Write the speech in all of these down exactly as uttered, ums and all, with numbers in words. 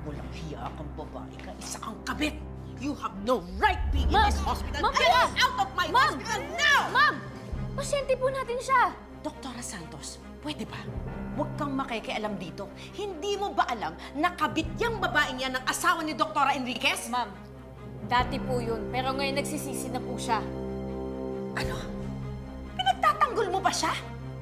Walang hiya kang babae ka, isa kang kabit! You have no right being Ma'am! in this hospital! Ma'am, Get ma'am! out of my Ma'am! hospital now! Ma'am! Pasyente po natin siya! Doktora Santos, pwede ba? Huwag kang makikialam dito. Hindi mo ba alam na kabit yung babaeng yan ng asawa ni Doktora Enriquez? Ma'am, dati po yun, pero ngayon nagsisisi na po siya. Ano? Pinagtatanggol mo ba siya?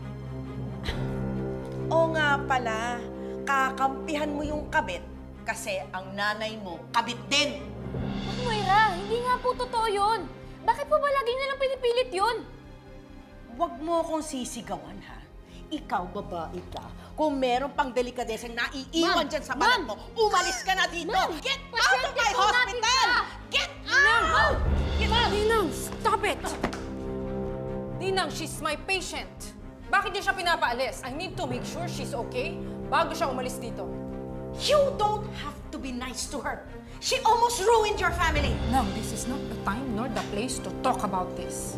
O nga pala, kakampihan mo yung kabit kasi ang nanay mo kabit din. Ma'am Moira, hindi nga po totoo yun. Bakit po ba lagi nilang pinipilit yun? Huwag mo akong sisigawan, ha? Ikaw, babae ka. Kung meron pang delikadeseng naiiwan dyan sa balat mo, umalis ka na dito! Get out of my hospital! Get out! Get out! Ninang, stop it! Ninang, she's my patient. Bakit niya siya pinapaalis? I need to make sure she's okay bago siya umalis dito. You don't have to be nice to her. She almost ruined your family. No, this is not the time nor the place to talk about this.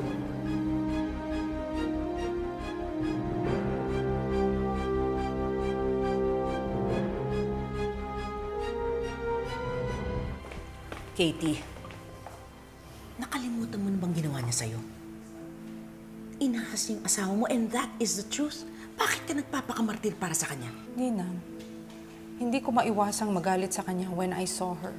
Katie, nakalimutan mo na bang ginawa niya sa'yo? Inahas niya yung asawa mo and that is the truth. Bakit ka nagpapakamartir para sa kanya? Ninang, hindi ko maiwasang magalit sa kanya when I saw her.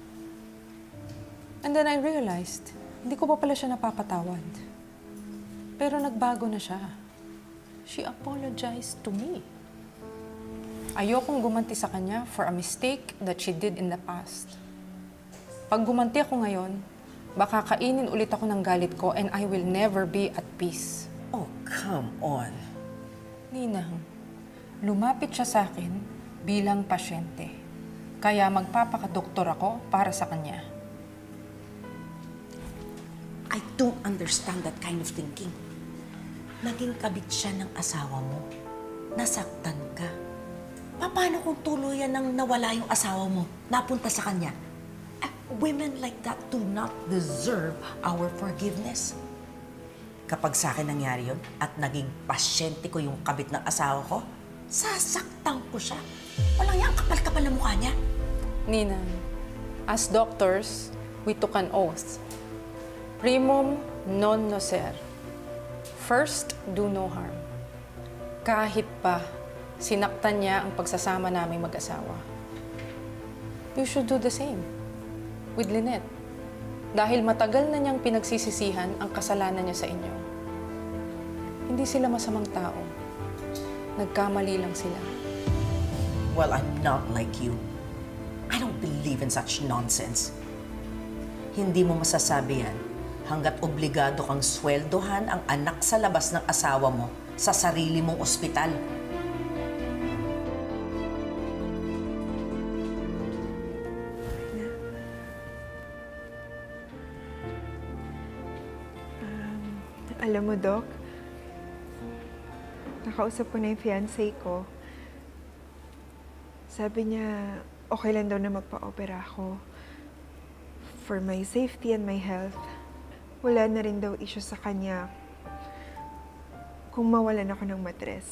And then I realized, hindi ko pa pala siya napapatawad. Pero nagbago na siya. She apologized to me. Ayokong gumanti sa kanya for a mistake that she did in the past. Pag gumanti ako ngayon, baka kainin ulit ako ng galit ko and I will never be at peace. Oh, come on. Ninang, lumapit siya sa akin bilang pasyente. Kaya magpapakadoktor ako para sa kanya. I don't understand that kind of thinking. Naging kabit siya ng asawa mo. Nasaktan ka. Paano kung tuluyan nang nawala yung asawa mo, napunta sa kanya? Women like that do not deserve our forgiveness. Kapag sa akin nangyari yun at naging pasyente ko yung kabit ng asawa ko, sasaktan ko siya. Walang yan, kapal-kapal na mukha niya. Ninang, as doctors, we took an oath. Primum non nocere. First, do no harm. Kahit pa sinaktan niya ang pagsasama naming mag-asawa. You should do the same with Lynette. Dahil matagal na niyang pinagsisisihan ang kasalanan niya sa inyo. Hindi sila masamang tao. Nagkamali lang sila. Well, I'm not like you. I don't believe in such nonsense. Hindi mo masasabi yan hanggat obligado kang sweldohan ang anak sa labas ng asawa mo sa sarili mong ospital. Alam mo, Doc, nakausap ko na yung fiancé ko. Sabi niya, okay lang daw na magpa-opera ako. For my safety and my health, wala na rin daw issue sa kanya kung mawalan ako ng matres.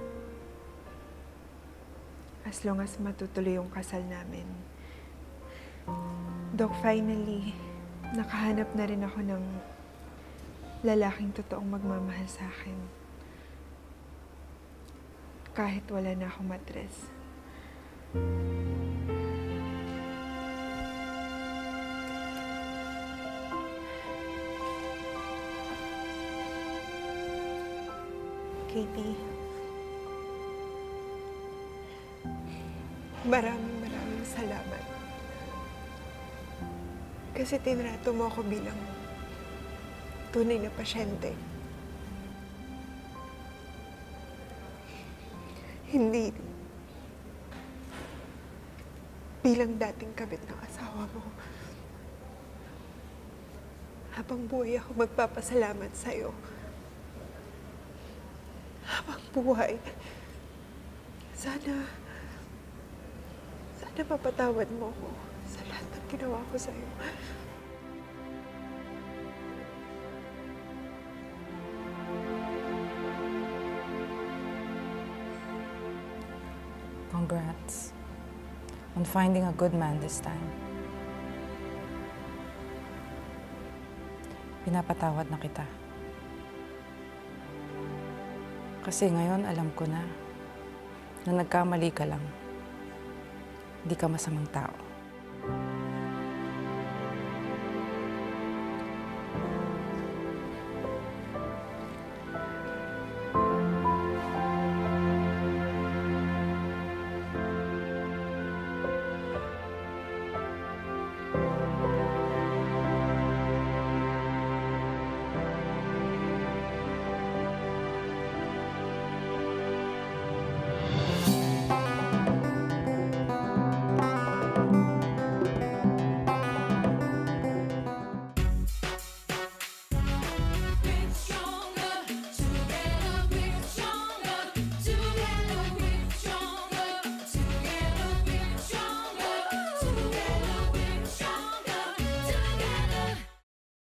As long as matutuloy yung kasal namin. Doc, finally, nakahanap na rin ako ng lalaking totoong magmamahal sa akin. Kahit wala na akong matres. Katie, maraming maraming salamat. Kasi tinrato mo ako bilang tunay na pasyente. Hindi bilang dating kabit ng asawa mo. Habang buhay ako magpapasalamat sa'yo. Habang buhay, sana, sana mapatawad mo ako sa lahat ng ginawa ko sa'yo. Congrats. on finding a good man this time. Pinapatawad na kita. Kasi ngayon alam ko na na nagkamali ka lang. Hindi ka masamang tao.